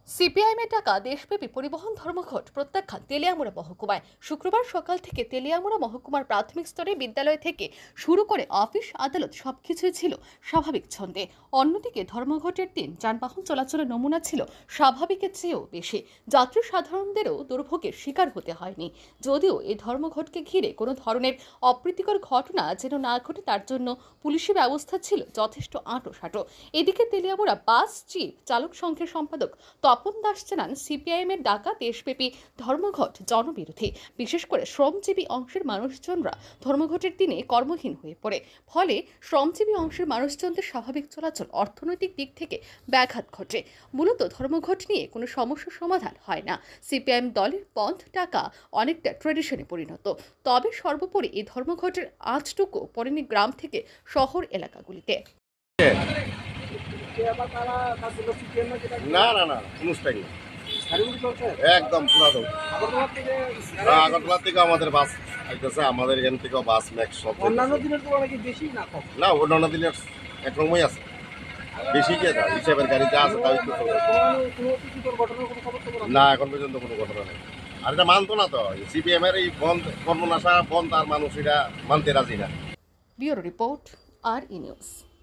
সিপিআইএমের টাকা দেশব্যাপী পরিবহন ধর্মঘট প্রত্যাখ্যান তেলিয়ামুড়া মহকুমায়। শুক্রবার সকাল থেকে তেলিয়ামুড়া মহকুমার প্রাথমিক স্তরে বিদ্যালয় থেকে শুরু করে অফিস আদালত সবকিছুই ছিল স্বাভাবিক ছন্দে। অন্যদিকে ধর্মঘটের দিন যানবাহন চলাচলের নমুনা ছিল স্বাভাবিকের চেয়েও বেশি। যাত্রী সাধারণদেরও দুর্ভোগের শিকার হতে হয়নি। যদিও এই ধর্মঘটকে ঘিরে কোনো ধরনের অপ্রীতিকর ঘটনা যেন না ঘটে তার জন্য পুলিশি ব্যবস্থা ছিল যথেষ্ট আঁটোসাঁটো। এদিকে তেলিয়ামুড়া বাস চিফ চালক সংঘের সম্পাদক তপন দাস জানান, সিপিআইএমের ডাকা দেশব্যাপী ধর্মঘট জনবিরোধী। বিশেষ করে শ্রমজীবী অংশের মানুষজনরা ধর্মঘটের দিনে কর্মহীন হয়ে পড়ে। ফলে শ্রমজীবী অংশের মানুষজনদের স্বাভাবিক চলাচল অর্থনৈতিক দিক থেকে ব্যাঘাত ঘটে। মূলত ধর্মঘট নিয়ে কোনো সমস্যার সমাধান হয় না। সিপিআইএম দলের বন্ধ ডাকা অনেকটা ট্রেডিশনে পরিণত। তবে সর্বোপরি এই ধর্মঘটের আঁচটুকু পড়েনি গ্রাম থেকে শহর এলাকাগুলিতে। না না না অনুষ্ঠান একদম পুরা দৌড়। আগরতলা থেকে আমাদের বাস আইতেছে, আমাদের এখান থেকে বাস ম্যাক্স সব অন্যান্য দিনের তুলনায় কি বেশি না কম? না, অন্যান্য দিনের একরকমই আছে, বেশি কে যা হিসাবের গাড়ি যা আছে তাই তো চলে। না, এখন পর্যন্ত কোনো ঘটনা নেই। আর এটা মানতো না তো, সিপিএম এর এই বন্ধ কর্মনাশা বন্ধ আর মানুষ এটা মানতে রাজি না। ব্যুরো রিপোর্ট, আর ই নিউজ।